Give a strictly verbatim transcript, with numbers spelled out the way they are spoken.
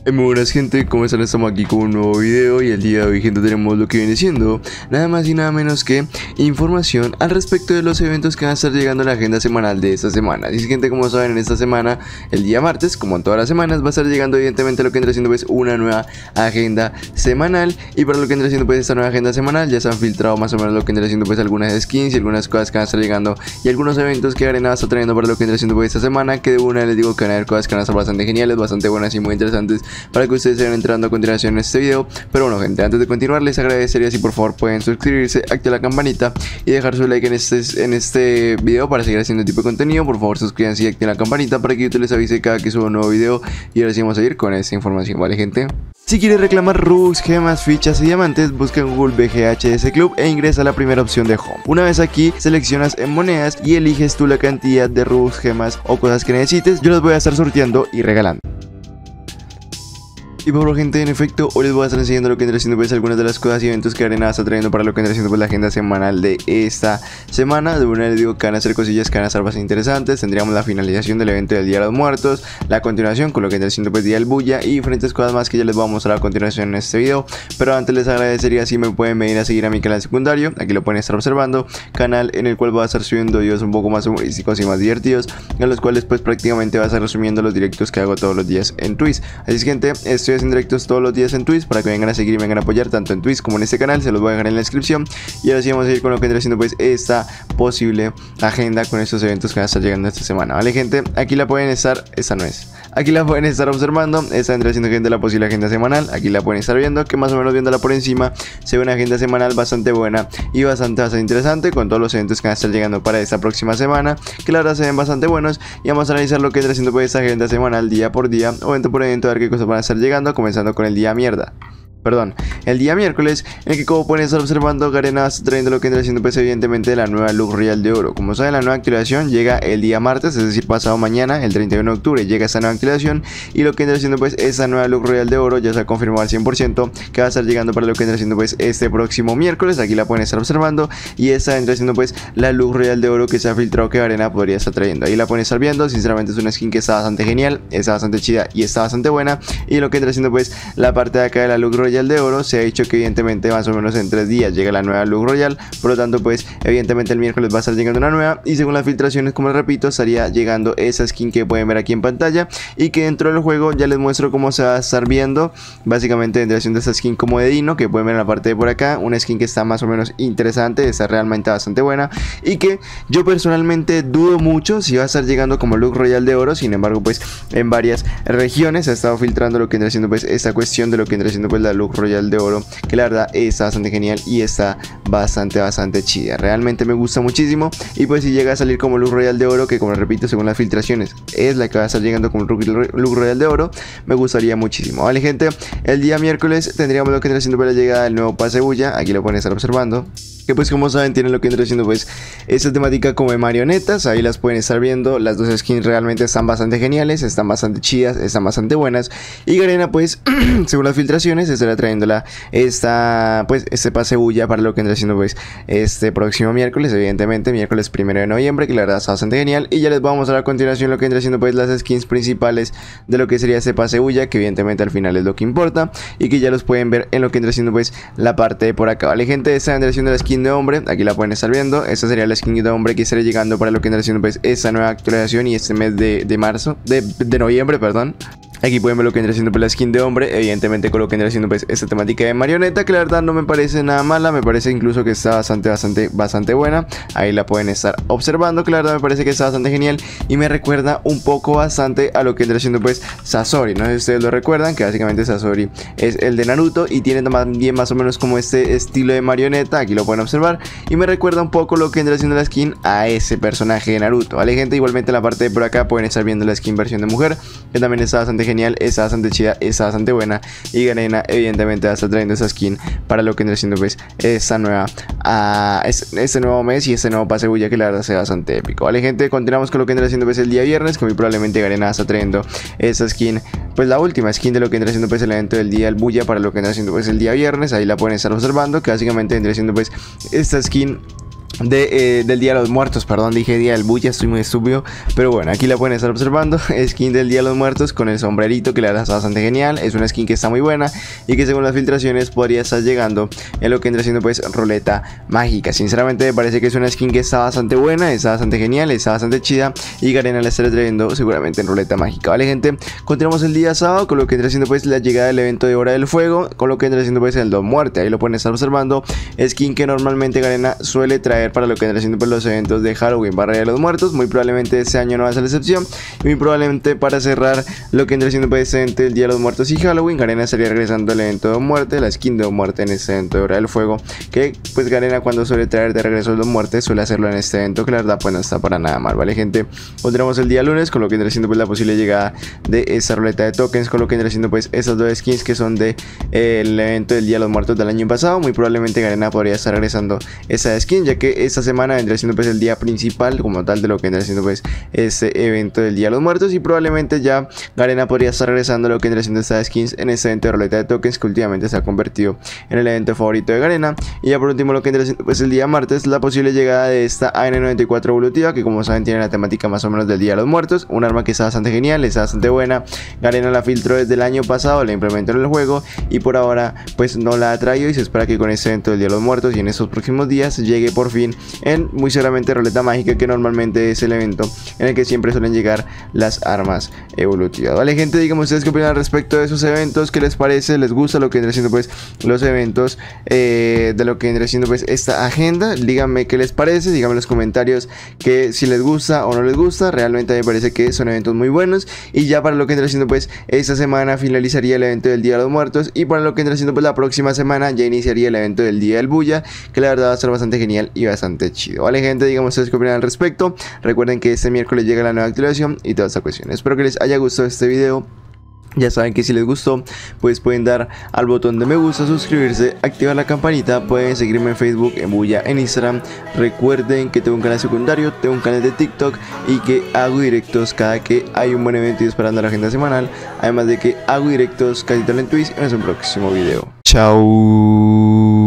Hey, muy buenas gente, ¿cómo están? Estamos aquí con un nuevo video y el día de hoy, gente, tenemos lo que viene siendo nada más y nada menos que información al respecto de los eventos que van a estar llegando a la agenda semanal de esta semana. Así que, gente, como saben, en esta semana, el día martes, como en todas las semanas, va a estar llegando evidentemente lo que entra siendo pues una nueva agenda semanal. Y para lo que entra siendo pues esta nueva agenda semanal ya se han filtrado más o menos lo que entra siendo pues algunas skins y algunas cosas que van a estar llegando y algunos eventos que Garena va a estar trayendo para lo que entra siendo pues esta semana, que de una les digo que van a haber cosas que van a estar bastante geniales, bastante buenas y muy interesantes para que ustedes se vayan entrando a continuación en este video. Pero bueno, gente, antes de continuar les agradecería si por favor pueden suscribirse, activar la campanita y dejar su like en este, en este video para seguir haciendo este tipo de contenido. Por favor suscríbanse y activen la campanita para que YouTube les avise cada que suba un nuevo video. Y ahora sí vamos a ir con esta información, ¿vale, gente? Si quieres reclamar Robux, gemas, fichas y diamantes, busca en Google B G H S Club e ingresa a la primera opción de Home. Una vez aquí, seleccionas en monedas y eliges tú la cantidad de Robux, gemas o cosas que necesites. Yo los voy a estar sorteando y regalando. Y por favor, gente, en efecto, hoy les voy a estar enseñando lo que entra siendo pues algunas de las cosas y eventos que Garena está trayendo para lo que entra siendo pues la agenda semanal de esta semana. De una les digo que van a ser cosillas que van a estar bastante interesantes. Tendríamos la finalización del evento del Día de los Muertos, la continuación con lo que entra siendo pues Día del Bulla y diferentes cosas más que ya les voy a mostrar a continuación en este video. Pero antes les agradecería si me pueden venir a seguir a mi canal secundario, aquí lo pueden estar observando, canal en el cual voy a estar subiendo videos un poco más humorísticos y más divertidos, en los cuales pues prácticamente va a estar resumiendo los directos que hago todos los días en Twitch. Así es, gente, estoy en directos todos los días en Twitch para que vengan a seguir y vengan a apoyar tanto en Twitch como en este canal, se los voy a dejar en la descripción. Y ahora sí vamos a ir con lo que entra siendo pues esta posible agenda con estos eventos que van a estar llegando esta semana, ¿vale, gente? Aquí la pueden estar, esta no es, aquí la pueden estar observando, esta entra siendo, gente, la posible agenda semanal. Aquí la pueden estar viendo, que más o menos viéndola por encima se ve una agenda semanal bastante buena y bastante, bastante interesante, con todos los eventos que van a estar llegando para esta próxima semana, que la verdad se ven bastante buenos. Y vamos a analizar lo que entra siendo pues esta agenda semanal día por día, o evento por evento, a ver qué cosas van a estar llegando, comenzando con el día mierda. Perdón, el día miércoles, en el que, como pueden estar observando, Garena está trayendo lo que entra siendo pues evidentemente la nueva Lux Royal de Oro. Como saben, la nueva activación llega el día martes, es decir, pasado mañana, el treinta y uno de octubre, llega esta nueva activación. Y lo que entra siendo pues esta nueva Lux Royal de Oro ya se ha confirmado al cien por ciento que va a estar llegando para lo que entra siendo pues este próximo miércoles. Aquí la pueden estar observando y esta entra siendo pues la Lux Royal de Oro que se ha filtrado que Garena podría estar trayendo. Ahí la pueden estar viendo, sinceramente es una skin que está bastante genial, está bastante chida y está bastante buena. Y lo que entra siendo pues la parte de acá de la Lux Royal de Oro, se ha dicho que evidentemente más o menos en tres días llega la nueva Lux Royal. Por lo tanto, pues evidentemente el miércoles va a estar llegando una nueva, y según las filtraciones, como les repito, estaría llegando esa skin que pueden ver aquí en pantalla, y que dentro del juego ya les muestro cómo se va a estar viendo. Básicamente vendría siendo esta skin como de Dino, que pueden ver en la parte de por acá, una skin que está más o menos interesante, está realmente bastante buena, y que yo personalmente dudo mucho si va a estar llegando como Lux Royal de Oro. Sin embargo, pues en varias regiones se ha estado filtrando lo que vendría siendo pues esta cuestión de lo que vendría siendo pues la Lux Royal de Oro, que la verdad está bastante genial y está bastante bastante chida, realmente me gusta muchísimo. Y pues si llega a salir como Lux Royal de Oro, que como les repito, según las filtraciones es la que va a estar llegando como Lux Royal de Oro, me gustaría muchísimo, vale, gente. El día miércoles tendríamos lo que entra siendo para la llegada del nuevo pase bulla, aquí lo pueden estar observando, que pues como saben tienen lo que entra siendo pues esta temática como de marionetas. Ahí las pueden estar viendo, las dos skins realmente están bastante geniales, están bastante chidas, están bastante buenas. Y Garena pues según las filtraciones estará trayéndola esta pues este pase bulla para lo que entra siendo pues este próximo miércoles, evidentemente miércoles primero de noviembre, que la verdad está bastante genial. Y ya les voy a mostrar a continuación lo que entra siendo pues las skins principales de lo que sería este pase bulla, que evidentemente al final es lo que importa, y que ya los pueden ver en lo que entra siendo pues la parte de por acá, vale, gente. Esta entra siendo la skin de hombre, aquí la pueden estar viendo. Esta sería la skin de hombre que estará llegando para lo que entra siendo pues esta nueva actualización y este mes de, de marzo, de, de noviembre, perdón. Aquí pueden ver lo que vendría siendo pues la skin de hombre, evidentemente con lo que vendría siendo pues esta temática de marioneta, que la verdad no me parece nada mala, me parece incluso que está bastante, bastante, bastante buena. Ahí la pueden estar observando, que la verdad me parece que está bastante genial y me recuerda un poco bastante a lo que vendría siendo pues Sasori. No sé si ustedes lo recuerdan, que básicamente Sasori es el de Naruto y tiene también más o menos como este estilo de marioneta, aquí lo pueden observar, y me recuerda un poco lo que vendría siendo la skin a ese personaje de Naruto, vale, gente. Igualmente en la parte de por acá pueden estar viendo la skin versión de mujer, que también está bastante genial, está bastante chida, está bastante buena. Y Garena evidentemente va a estar trayendo esa skin para lo que vendría siendo pues esta nueva uh, este, este nuevo mes y este nuevo pase bulla, que la verdad sea bastante épico, vale, gente. Continuamos con lo que vendría siendo pues el día viernes, que muy probablemente Garena está trayendo esta skin, pues la última skin de lo que vendría siendo pues el evento del día del bulla para lo que vendría siendo pues el día viernes. Ahí la pueden estar observando, que básicamente vendría siendo pues esta skin De, eh, del Día de los Muertos, perdón, dije Día del Bulla, estoy muy estúpido. Pero bueno, aquí la pueden estar observando. Skin del Día de los Muertos con el sombrerito, que la verdad está bastante genial. Es una skin que está muy buena y que según las filtraciones podría estar llegando en lo que entra siendo pues roleta mágica. Sinceramente me parece que es una skin que está bastante buena, está bastante genial, está bastante chida, y Garena la estará trayendo seguramente en roleta mágica. Vale, gente, continuamos el día sábado con lo que entra siendo pues la llegada del evento de Hora del Fuego, con lo que entra siendo pues el Don Muerte. Ahí lo pueden estar observando. Skin que normalmente Garena suele traer para lo que vendrá siendo pues los eventos de Halloween barra de los Muertos. Muy probablemente este año no va a ser la excepción, y muy probablemente para cerrar lo que vendrá siendo pues el Día de los Muertos y Halloween, Garena estaría regresando al evento de Muerte, la skin de Muerte en este evento de Hora del Fuego, que pues Garena cuando suele traer de regreso el Muerte suele hacerlo en este evento, que la verdad pues no está para nada mal. Vale, gente, pondremos el día lunes con lo que vendrá siendo pues la posible llegada de esta roleta de tokens, con lo que vendrá siendo pues esas dos skins que son de eh, el evento del Día de los Muertos del año pasado. Muy probablemente Garena podría estar regresando esa skin, ya que esta semana vendrá siendo pues el día principal como tal de lo que vendrá siendo pues este evento del Día de los Muertos, y probablemente ya Garena podría estar regresando a lo que vendrá siendo estas skins en este evento de roleta de tokens, que últimamente se ha convertido en el evento favorito de Garena. Y ya por último lo que vendrá siendo pues el día martes, la posible llegada de esta A N noventa y cuatro evolutiva, que como saben tiene la temática más o menos del Día de los Muertos, un arma que está bastante genial, está bastante buena. Garena la filtró desde el año pasado, la implementó en el juego y por ahora pues no la ha traído, y se espera que con este evento del Día de los Muertos y en estos próximos días llegue por fin en muy seguramente roleta mágica, que normalmente es el evento en el que siempre suelen llegar las armas evolutivas. Vale, gente, díganme ustedes qué opinan al respecto de esos eventos, qué les parece, les gusta lo que vendrá siendo pues los eventos eh, de lo que vendrá siendo pues esta agenda. Díganme qué les parece, díganme en los comentarios que si les gusta o no les gusta. Realmente me parece que son eventos muy buenos, y ya para lo que vendrá siendo pues esta semana finalizaría el evento del Día de los Muertos, y para lo que vendrá siendo pues la próxima semana ya iniciaría el evento del Día del Bulla, que la verdad va a ser bastante genial y bastante chido. Vale, gente, digamos ustedes qué opinan al respecto. Recuerden que este miércoles llega la nueva actualización y toda esta cuestión. Espero que les haya gustado este video. Ya saben que si les gustó, pues pueden dar al botón de me gusta, suscribirse, activar la campanita. Pueden seguirme en Facebook, en Bulla, en Instagram. Recuerden que tengo un canal secundario, tengo un canal de TikTok, y que hago directos cada que hay un buen evento y esperando la agenda semanal. Además de que hago directos casi todo en Twitch. En nuestro próximo video. Chao.